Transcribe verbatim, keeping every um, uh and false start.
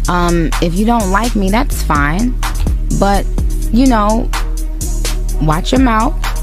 Um, if you don't like me, that's fine. But, you know, watch your mouth.